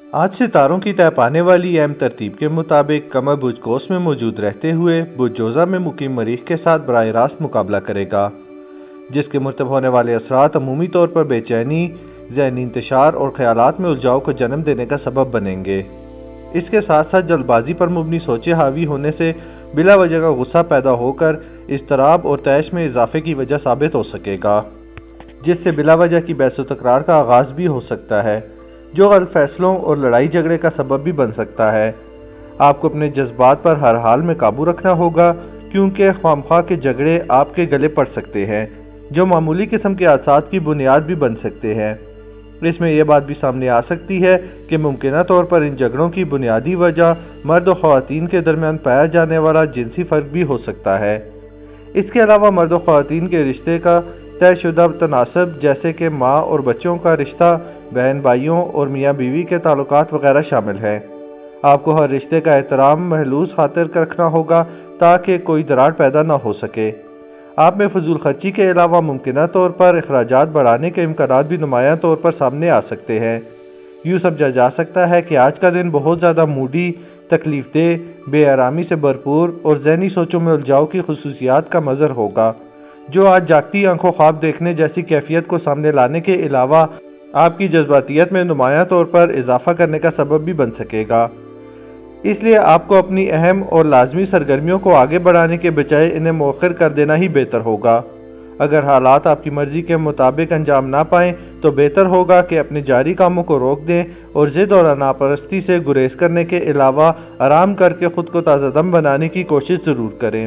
आज सितारों की तय पाने वाली अहम तरतीब के मुताबिक कमर बुर्ज कोस में मौजूद रहते हुए बुर्ज जोज़ा में मुकीम मरीख के साथ बराह रास्त मुकाबला करेगा, जिसके मुरतब होने वाले असरात अमूमी तौर पर बेचैनी, ज़हनी इंतशार और ख्यालात में उलझाव को जन्म देने का सबब बनेंगे। इसके साथ साथ जल्दबाजी पर मुबनी सोचे हावी होने से बिला वजह का गुस्सा पैदा होकर इज़्तिराब और तैश में इजाफे की वजह साबित हो सकेगा, जिससे बिला वजह की बहस व तकरार का आगाज़ भी हो सकता है, जो गलत फैसलों और लड़ाई झगड़े का सबब भी बन सकता है। आपको अपने जज्बात पर हर हाल में काबू रखना होगा, क्योंकि ख्वामख्वाह के झगड़े आपके गले पड़ सकते हैं, जो मामूली किस्म के हादसात की बुनियाद भी बन सकते हैं। इसमें यह बात भी सामने आ सकती है कि मुमकिना तौर पर इन झगड़ों की बुनियादी वजह मर्द और ख़वातीन के दरमियान पाया जाने वाला जिनसी फ़र्क भी हो सकता है। इसके अलावा मर्द और ख़वातीन के रिश्ते का तयशुदा तनासब, जैसे कि माँ और बच्चों का रिश्ता, बहन भाइयों और मियाँ बीवी के ताल्लुकात वगैरह शामिल हैं। आपको हर रिश्ते का एहतराम महलूस खातिर रखना होगा ताकि कोई दरार पैदा न हो सके। आप में फजूल खर्ची के अलावा मुमकिना तौर पर अखराजात बढ़ाने के इम्कानात भी नुमायां तौर पर सामने आ सकते हैं। यूँ समझा जा सकता है कि आज का दिन बहुत ज़्यादा मूडी, तकलीफदेह, बेआरामी से भरपूर और ज़हनी सोचों में उलझाव की खुसूसियात का मज़र होगा, जो आज जागती आंखों ख्वाब देखने जैसी कैफियत को सामने लाने के अलावा आपकी जज्बातियत में नुमायां तौर पर इजाफा करने का सबब भी बन सकेगा। इसलिए आपको अपनी अहम और लाजमी सरगर्मियों को आगे बढ़ाने के बजाय इन्हें मौखर कर देना ही बेहतर होगा। अगर हालात आपकी मर्जी के मुताबिक अंजाम ना पाएं तो बेहतर होगा कि अपने जारी कामों को रोक दें और ज़िद और नापरस्ती से गुरेज करने के अलावा आराम करके खुद को ताज़ादम बनाने की कोशिश ज़रूर करें।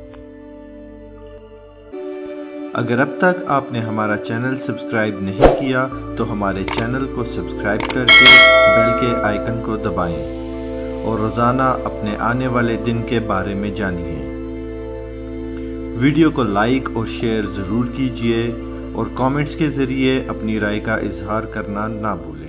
अगर अब तक आपने हमारा चैनल सब्सक्राइब नहीं किया तो हमारे चैनल को सब्सक्राइब करके बेल के आइकन को दबाएं और रोज़ाना अपने आने वाले दिन के बारे में जानिए। वीडियो को लाइक और शेयर ज़रूर कीजिए और कमेंट्स के ज़रिए अपनी राय का इजहार करना ना भूलें।